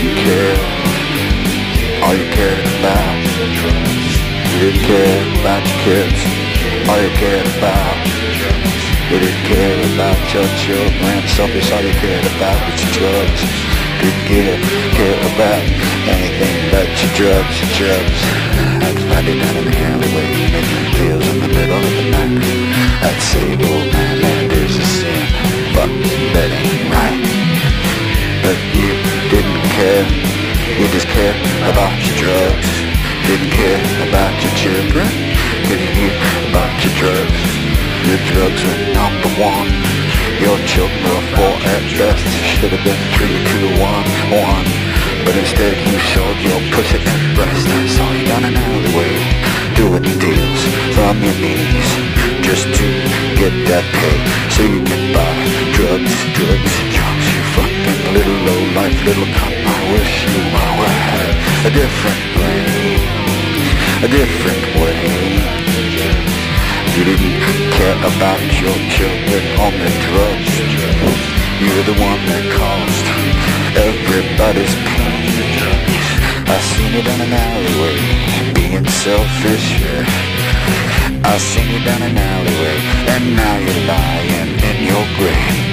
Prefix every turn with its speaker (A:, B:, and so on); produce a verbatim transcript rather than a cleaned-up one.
A: didn't care. All you cared about, you didn't care about your kids. All you cared about, you didn't care about your children. Selfish, all you cared about was your drugs. Didn't care, care about anything but your drugs, your drugs. I'd find it down in the alleyway, making deals in the middle of the night. I'd say, oh man, man, there's a sin. Fuck, that ain't right. But you didn't care. You just cared about your drugs. Didn't care about your children. Didn't care about your drugs. Your drugs were number one. Your children were four at best. Should have been three, two, one, one. But instead you sold your pussy and breast. I saw you down an alleyway, doing deals from your knees, just to get that pay, so you can buy drugs, drugs, drugs. You fucking little low life, little cunt. I wish you were had a different brain, a different way. You didn't care about your children on the drugs. You're the one that caused everybody's pain. I seen you down an alleyway, being selfish. I seen you down an alleyway, and now you're lying in your grave.